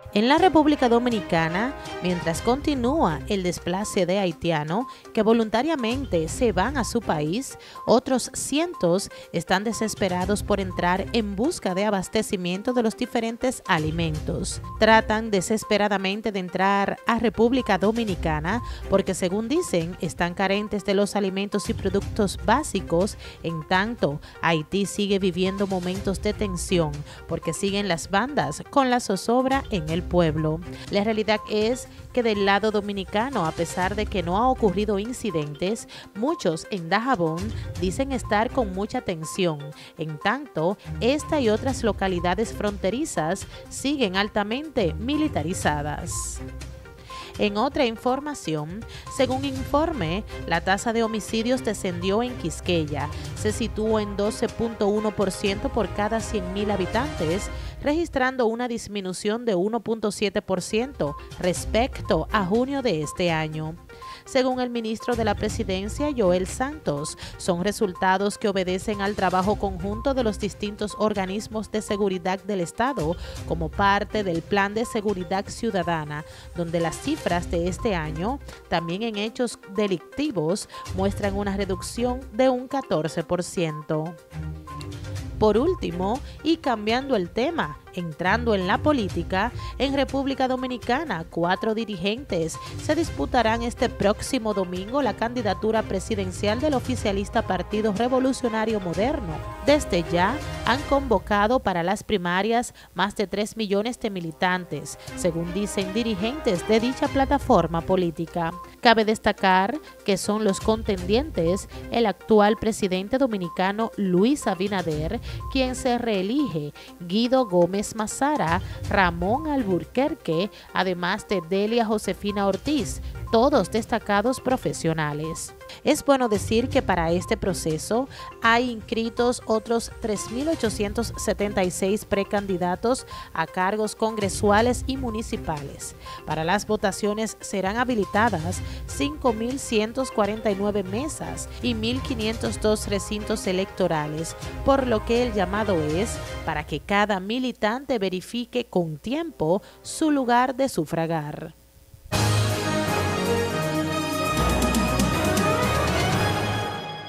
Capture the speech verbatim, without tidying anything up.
En la República Dominicana, mientras continúa el desplace de haitianos que voluntariamente se van a su país, otros cientos están desesperados por entrar en busca de abastecimiento de los diferentes alimentos. Tratan desesperadamente de entrar a República Dominicana porque, según dicen, están carentes de los alimentos y productos básicos. En tanto, Haití sigue viviendo momentos de tensión porque siguen las bandas con la zozobra en el pueblo. La realidad es que del lado dominicano, a pesar de que no ha ocurrido incidentes, muchos en Dajabón dicen estar con mucha tensión. En tanto, esta y otras localidades fronterizas siguen altamente militarizadas. En otra información, según informe, la tasa de homicidios descendió en Quisqueya, se situó en doce punto uno por ciento por cada cien mil habitantes, registrando una disminución de uno punto siete por ciento respecto a junio de este año. Según el ministro de la Presidencia, Joel Santos, son resultados que obedecen al trabajo conjunto de los distintos organismos de seguridad del Estado como parte del Plan de Seguridad Ciudadana, donde las cifras de este año, también en hechos delictivos, muestran una reducción de un catorce por ciento. Por último, y cambiando el tema, entrando en la política, en República Dominicana, cuatro dirigentes se disputarán este próximo domingo la candidatura presidencial del oficialista Partido Revolucionario Moderno. Desde ya han convocado para las primarias más de tres millones de militantes, según dicen dirigentes de dicha plataforma política. Cabe destacar que son los contendientes el actual presidente dominicano Luis Abinader, quien se reelige, Guido Gómez Mazara, Ramón Alburquerque, además de Delia Josefina Ortiz, todos destacados profesionales. Es bueno decir que para este proceso hay inscritos otros tres mil ochocientos setenta y seis precandidatos a cargos congresuales y municipales. Para las votaciones serán habilitadas cinco mil ciento cuarenta y nueve mesas y mil quinientos dos recintos electorales, por lo que el llamado es para que cada militante verifique con tiempo su lugar de sufragar.